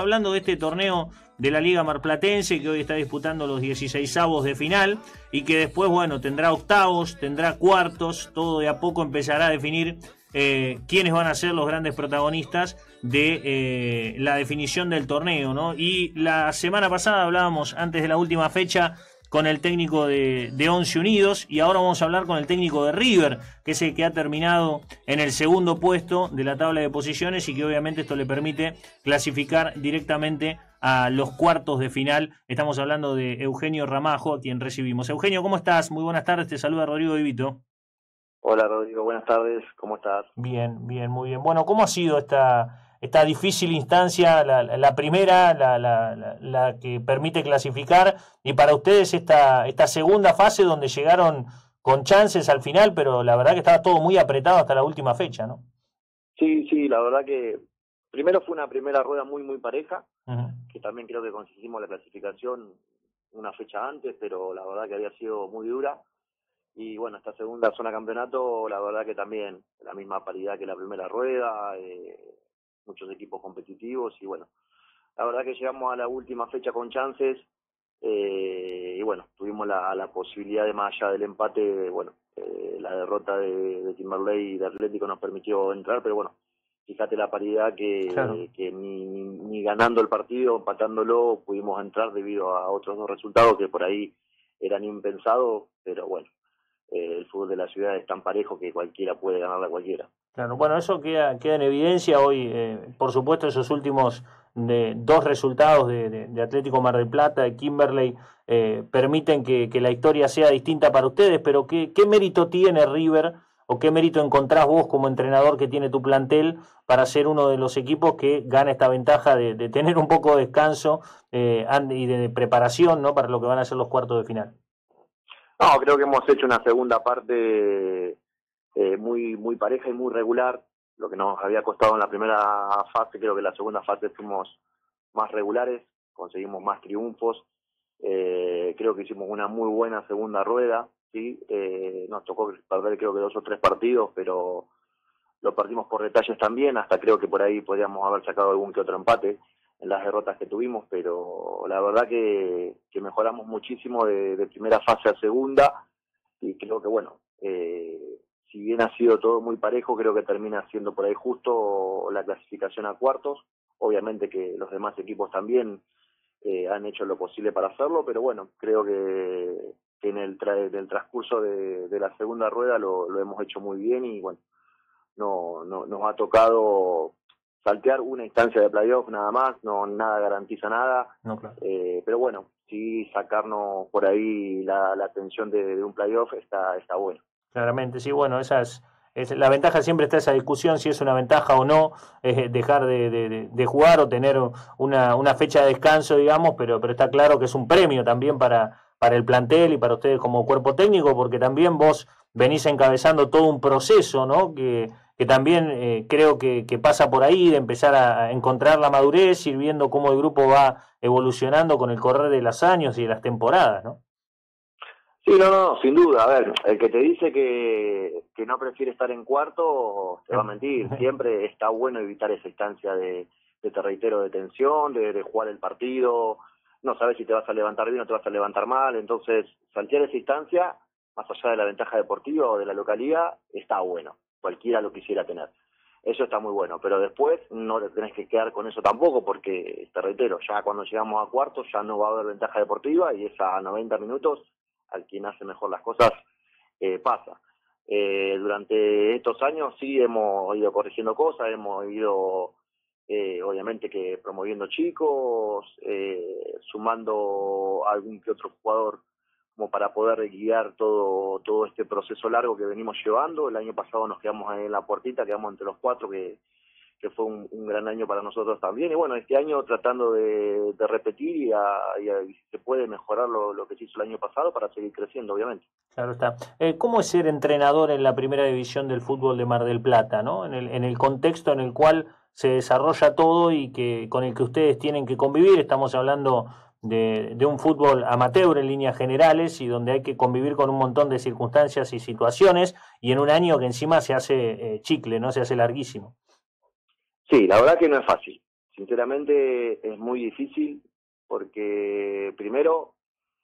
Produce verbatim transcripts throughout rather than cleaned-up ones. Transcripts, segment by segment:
hablando de este torneo de la Liga Marplatense que hoy está disputando los dieciseisavos de final y que después, bueno, tendrá octavos, tendrá cuartos, todo de a poco empezará a definir eh, quiénes van a ser los grandes protagonistas de eh, la definición del torneo, ¿no? Y la semana pasada hablábamos, antes de la última fecha, con el técnico de, de Once Unidos, y ahora vamos a hablar con el técnico de River, que es el que ha terminado en el segundo puesto de la tabla de posiciones y que obviamente esto le permite clasificar directamente a los cuartos de final. Estamos hablando de Eugenio Ramajo, a quien recibimos. Eugenio, ¿cómo estás? Muy buenas tardes, te saluda Rodrigo Divito. Hola Rodrigo, buenas tardes, ¿cómo estás? Bien, bien, muy bien. Bueno, ¿cómo ha sido esta... esta difícil instancia, la, la primera, la, la, la, la que permite clasificar, y para ustedes esta, esta segunda fase donde llegaron con chances al final, pero la verdad que estaba todo muy apretado hasta la última fecha, ¿no? Sí, sí, la verdad que primero fue una primera rueda muy, muy pareja, uh-huh. que también creo que conseguimos la clasificación una fecha antes, pero la verdad que había sido muy dura. Y bueno, esta segunda zona campeonato, la verdad que también la misma paridad que la primera rueda, eh, muchos equipos competitivos y bueno, la verdad que llegamos a la última fecha con chances eh, y bueno, tuvimos la, la posibilidad de, más allá del empate, bueno, eh, la derrota de, de Timberlake y de Atlético nos permitió entrar, pero bueno, fíjate la paridad que, claro. que ni, ni, ni ganando el partido, empatándolo, pudimos entrar debido a otros dos resultados que por ahí eran impensados, pero bueno, eh, el fútbol de la ciudad es tan parejo que cualquiera puede ganarle a cualquiera. Claro, bueno, eso queda, queda en evidencia hoy, eh, por supuesto, esos últimos de, dos resultados de, de, de Atlético Mar del Plata, de Kimberley, eh, permiten que, que la historia sea distinta para ustedes, pero ¿qué, qué mérito tiene River o qué mérito encontrás vos como entrenador que tiene tu plantel para ser uno de los equipos que gana esta ventaja de, de tener un poco de descanso eh, y de preparación, ¿no?, para lo que van a ser los cuartos de final? No, creo que hemos hecho una segunda parte Eh, muy muy pareja y muy regular, lo que nos había costado en la primera fase. Creo que en la segunda fase fuimos más regulares, conseguimos más triunfos, eh, creo que hicimos una muy buena segunda rueda, sí, eh, nos tocó perder creo que dos o tres partidos, pero lo perdimos por detalles también, hasta creo que por ahí podríamos haber sacado algún que otro empate en las derrotas que tuvimos, pero la verdad que, que mejoramos muchísimo de, de primera fase a segunda, y creo que bueno, eh, si bien ha sido todo muy parejo, creo que termina siendo por ahí justo la clasificación a cuartos. Obviamente que los demás equipos también eh, han hecho lo posible para hacerlo, pero bueno, creo que, que en el, tra en el transcurso de, de la segunda rueda lo, lo hemos hecho muy bien y bueno, no, no nos ha tocado saltear una instancia de playoff nada más, no nada garantiza nada, no, claro. eh, pero bueno, sí sacarnos por ahí la, la tensión de, de un playoff está, está bueno. Claramente, sí, bueno, esas, es, la ventaja siempre está esa discusión si es una ventaja o no, eh, dejar de, de, de jugar o tener una, una fecha de descanso, digamos, pero, pero está claro que es un premio también para, para el plantel y para ustedes como cuerpo técnico, porque también vos venís encabezando todo un proceso, ¿no?, que, que también eh, creo que, que pasa por ahí, de empezar a encontrar la madurez, ir viendo cómo el grupo va evolucionando con el correr de los años y de las temporadas, ¿no? Sí, no, no, sin duda. A ver, el que te dice que, que no prefiere estar en cuarto te va a mentir. Siempre está bueno evitar esa instancia de, de te reitero, de tensión, de, de jugar el partido. No sabes si te vas a levantar bien o te vas a levantar mal. Entonces, saltear esa instancia, más allá de la ventaja deportiva o de la localidad, está bueno. Cualquiera lo quisiera tener. Eso está muy bueno. Pero después no te tenés que quedar con eso tampoco porque, te reitero, ya cuando llegamos a cuartos ya no va a haber ventaja deportiva y es a noventa minutos al quien hace mejor las cosas eh, pasa. Eh, durante estos años sí hemos ido corrigiendo cosas, hemos ido eh, obviamente que promoviendo chicos, eh, sumando algún que otro jugador como para poder guiar todo todo este proceso largo que venimos llevando. El año pasado nos quedamos ahí en la puertita, quedamos entre los cuatro, que que fue un, un gran año para nosotros también, y bueno, este año tratando de, de repetir y, a, y, a, y si se puede mejorar lo, lo que se hizo el año pasado para seguir creciendo, obviamente. Claro está. Eh, ¿Cómo es ser entrenador en la primera división del fútbol de Mar del Plata, ¿no? En el, en el contexto en el cual se desarrolla todo y que con el que ustedes tienen que convivir? Estamos hablando de, de un fútbol amateur en líneas generales y donde hay que convivir con un montón de circunstancias y situaciones, y en un año que encima se hace eh, chicle, ¿no? Se hace larguísimo. Sí, la verdad que no es fácil. sinceramente es muy difícil porque primero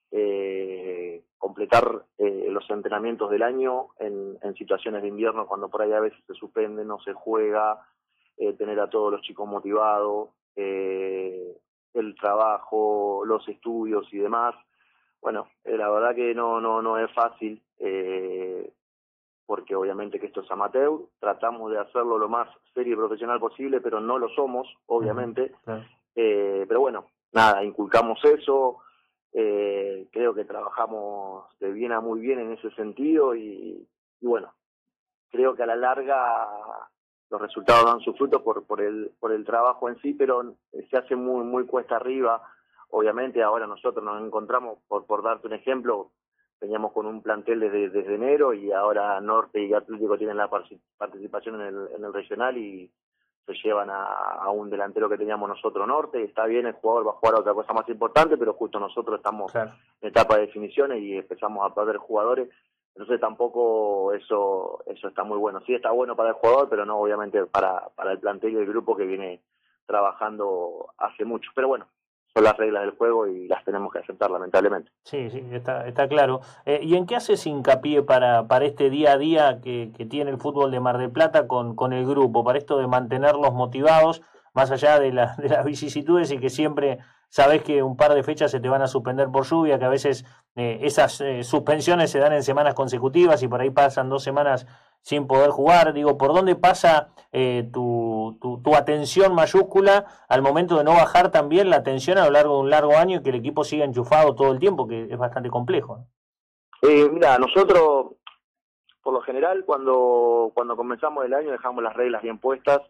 eh, completar eh, los entrenamientos del año en, en situaciones de invierno cuando por ahí a veces se suspende, no se juega, eh, tener a todos los chicos motivados, eh, el trabajo, los estudios y demás. Bueno, eh, la verdad que no no no es fácil, eh, porque obviamente que esto es amateur, tratamos de hacerlo lo más serio y profesional posible, pero no lo somos, obviamente. Claro. Eh, pero bueno, nada, inculcamos eso, eh, creo que trabajamos de bien a muy bien en ese sentido y, y bueno, creo que a la larga los resultados dan sus frutos por, por, el, por el trabajo en sí, pero se hace muy, muy cuesta arriba. Obviamente ahora nosotros nos encontramos, por, por darte un ejemplo, veníamos con un plantel desde, desde enero y ahora Norte y Atlético tienen la participación en el, en el regional y se llevan a, a un delantero que teníamos nosotros Norte. Está bien, el jugador va a jugar a otra cosa más importante, pero justo nosotros estamos Claro. en etapa de definiciones y empezamos a perder jugadores. Entonces tampoco eso eso está muy bueno. Sí está bueno para el jugador, pero no obviamente para, para el plantel y el grupo que viene trabajando hace mucho. Pero bueno, son las reglas del juego y las tenemos que aceptar lamentablemente. Sí, sí, está, está claro. Eh, ¿y en qué haces hincapié para, para este día a día que, que tiene el fútbol de Mar del Plata con, con el grupo, para esto de mantenerlos motivados, más allá de, la, de las vicisitudes y que siempre sabes que un par de fechas se te van a suspender por lluvia, que a veces eh, esas eh, suspensiones se dan en semanas consecutivas y por ahí pasan dos semanas sin poder jugar? Digo, ¿por dónde pasa eh, tu, tu, tu atención mayúscula al momento de no bajar también la atención a lo largo de un largo año y que el equipo siga enchufado todo el tiempo, que es bastante complejo, ¿no? Eh, mira, nosotros, por lo general, cuando, cuando comenzamos el año dejamos las reglas bien puestas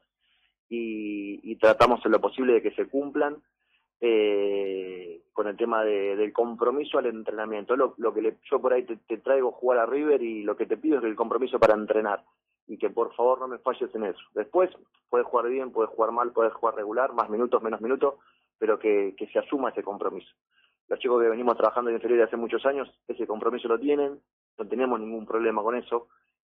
y, y tratamos en lo posible de que se cumplan. Eh, con el tema de, del compromiso al entrenamiento. Lo, lo que le, yo por ahí te, te traigo jugar a River y lo que te pido es el compromiso para entrenar y que por favor no me falles en eso. Después puedes jugar bien, puedes jugar mal, puedes jugar regular, más minutos, menos minutos, pero que, que se asuma ese compromiso. Los chicos que venimos trabajando en inferior hace muchos años, ese compromiso lo tienen, no tenemos ningún problema con eso.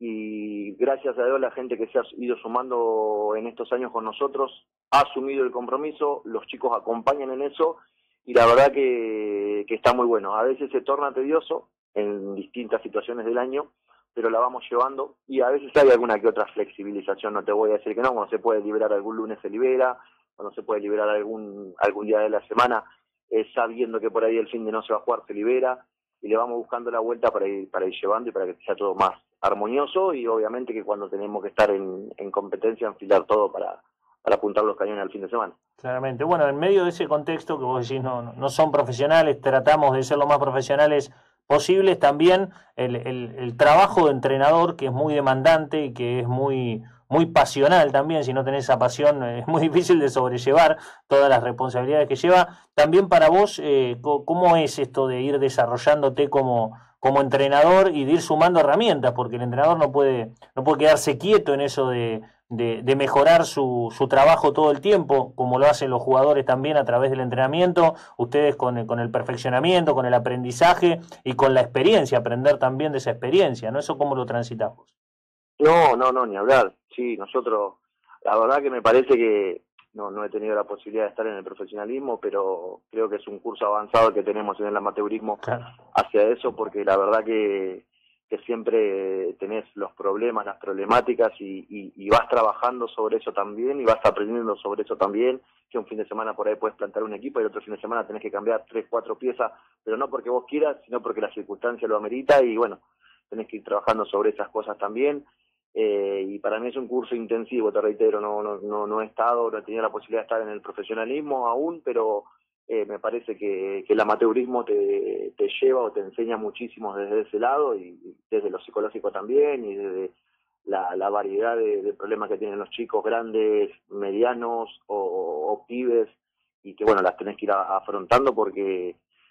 Y gracias a Dios la gente que se ha ido sumando en estos años con nosotros ha asumido el compromiso, los chicos acompañan en eso y la verdad que, que está muy bueno. A veces se torna tedioso en distintas situaciones del año, pero la vamos llevando y a veces hay alguna que otra flexibilización, no te voy a decir que no, cuando se puede liberar algún lunes se libera, cuando se puede liberar algún, algún día de la semana, eh, sabiendo que por ahí el fin de no se va a jugar, se libera y le vamos buscando la vuelta para ir, para ir llevando y para que sea todo más armonioso y obviamente que cuando tenemos que estar en, en competencia enfilar todo para, para apuntar los cañones al fin de semana. Claramente. Bueno, en medio de ese contexto que vos decís no, no son profesionales, tratamos de ser lo más profesionales posibles, también el, el, el trabajo de entrenador que es muy demandante y que es muy, muy pasional también, si no tenés esa pasión es muy difícil de sobrellevar todas las responsabilidades que lleva. También para vos, eh, ¿cómo es esto de ir desarrollándote como como entrenador y de ir sumando herramientas? Porque el entrenador no puede, no puede quedarse quieto en eso de, de, de mejorar su, su trabajo todo el tiempo, como lo hacen los jugadores también a través del entrenamiento, ustedes con el, con el perfeccionamiento, con el aprendizaje y con la experiencia, aprender también de esa experiencia, ¿no? ¿Eso cómo lo transitamos? No, no, no, ni hablar. Sí, nosotros, la verdad que me parece que no, no he tenido la posibilidad de estar en el profesionalismo, pero creo que es un curso avanzado que tenemos en el amateurismo Claro. hacia eso, porque la verdad que, que siempre tenés los problemas, las problemáticas y, y, y vas trabajando sobre eso también y vas aprendiendo sobre eso también, que un fin de semana por ahí puedes plantar un equipo y el otro fin de semana tenés que cambiar tres, cuatro piezas, pero no porque vos quieras, sino porque la circunstancia lo amerita y bueno, tenés que ir trabajando sobre esas cosas también. Eh, y para mí es un curso intensivo, te reitero, no, no, no, no he estado, no he tenido la posibilidad de estar en el profesionalismo aún, pero eh, me parece que, que el amateurismo te, te lleva o te enseña muchísimo desde ese lado y desde lo psicológico también y desde la, la variedad de, de problemas que tienen los chicos grandes, medianos o, o pibes y que bueno, las tenés que ir a, afrontando porque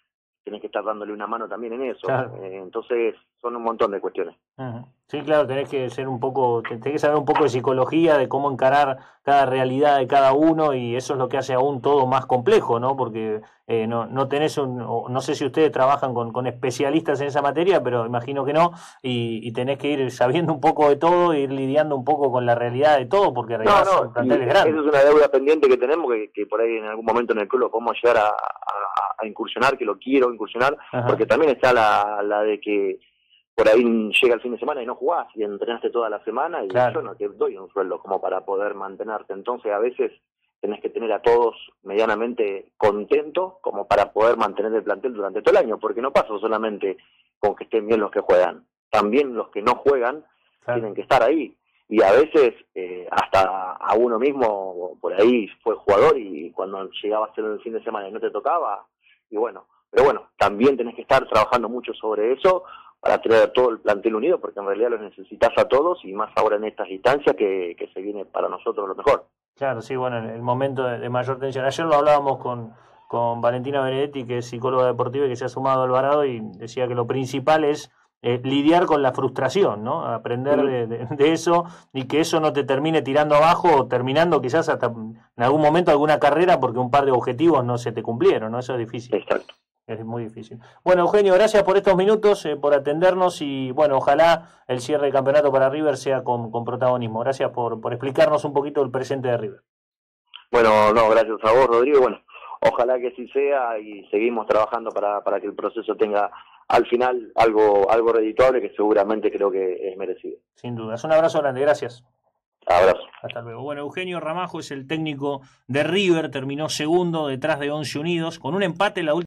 tenés que estar dándole una mano también en eso. Claro. Eh, entonces, son un montón de cuestiones. Uh-huh. Sí, claro, tenés que ser un poco, tenés que saber un poco de psicología, de cómo encarar cada realidad de cada uno, y eso es lo que hace aún todo más complejo, ¿no? Porque eh, no, no tenés un, no sé si ustedes trabajan con, con especialistas en esa materia, pero imagino que no, y, y tenés que ir sabiendo un poco de todo, ir lidiando un poco con la realidad de todo, porque en realidad no, no, son planteles grandes. Eso es una deuda pendiente que tenemos, que, que por ahí en algún momento en el club lo podemos llegar a, a, a incursionar, que lo quiero incursionar, Ajá. porque también está la, la de que por ahí llega el fin de semana y no jugás y entrenaste toda la semana y claro. yo no te doy un sueldo como para poder mantenerte. Entonces a veces tenés que tener a todos medianamente contentos como para poder mantener el plantel durante todo el año, porque no pasa solamente con que estén bien los que juegan, también los que no juegan claro. tienen que estar ahí. Y a veces eh, hasta a uno mismo por ahí fue jugador y cuando llegaba a ser el fin de semana y no te tocaba, y bueno, pero bueno, también tenés que estar trabajando mucho sobre eso para tener a todo el plantel unido, porque en realidad los necesitas a todos y más ahora en estas instancias que, que se viene para nosotros lo mejor. Claro, sí, bueno, el momento de, de mayor tensión. Ayer lo hablábamos con, con Valentina Benedetti, que es psicóloga deportiva y que se ha sumado a Alvarado, y decía que lo principal es eh, lidiar con la frustración, ¿no? Aprender uh-huh. de, de, de eso y que eso no te termine tirando abajo o terminando quizás hasta en algún momento alguna carrera porque un par de objetivos no se te cumplieron, ¿no? Eso es difícil. Exacto. Es muy difícil. Bueno, Eugenio, gracias por estos minutos, eh, por atendernos y bueno, ojalá el cierre del campeonato para River sea con, con protagonismo. Gracias por, por explicarnos un poquito el presente de River. Bueno, no, gracias a vos, Rodrigo. Bueno, ojalá que así sea y seguimos trabajando para, para que el proceso tenga al final algo, algo redituable que seguramente creo que es merecido. Sin duda. Un abrazo grande, gracias. Abrazo. Hasta luego. Bueno, Eugenio Ramajo es el técnico de River, terminó segundo detrás de Once Unidos, con un empate en la última.